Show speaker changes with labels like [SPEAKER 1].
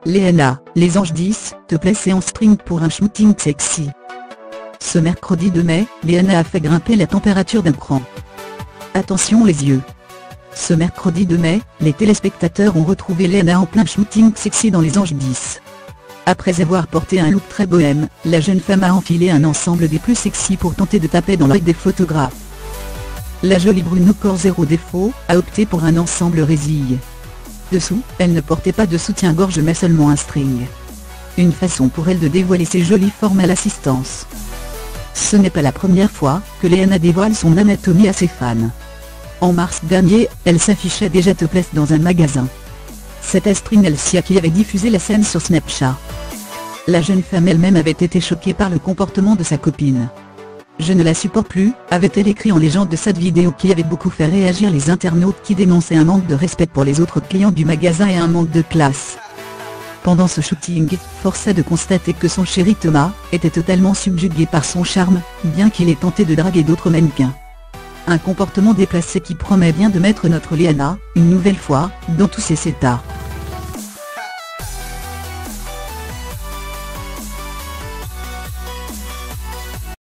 [SPEAKER 1] Léana, Les Anges 10, te placer en string pour un shooting sexy. Ce mercredi 2 mai, Léana a fait grimper la température d'un cran. Attention les yeux. Ce mercredi 2 mai, les téléspectateurs ont retrouvé Léana en plein shooting sexy dans Les Anges 10. Après avoir porté un look très bohème, la jeune femme a enfilé un ensemble des plus sexy pour tenter de taper dans l'œil des photographes. La jolie brune au corps zéro défaut, a opté pour un ensemble résille. Dessous, elle ne portait pas de soutien-gorge mais seulement un string. Une façon pour elle de dévoiler ses jolies formes à l'assistance. Ce n'est pas la première fois que Léana dévoile son anatomie à ses fans. En mars dernier, elle s'affichait déjà topless dans un magasin. C'est Astrid Nelsia qui avait diffusé la scène sur Snapchat. La jeune femme elle-même avait été choquée par le comportement de sa copine. « Je ne la supporte plus », avait-elle écrit en légende de cette vidéo qui avait beaucoup fait réagir les internautes qui dénonçaient un manque de respect pour les autres clients du magasin et un manque de classe. Pendant ce shooting, force est de constater que son chéri Thomas était totalement subjugué par son charme, bien qu'il ait tenté de draguer d'autres mannequins. Un comportement déplacé qui promet bien de mettre notre Léana, une nouvelle fois, dans tous ses états.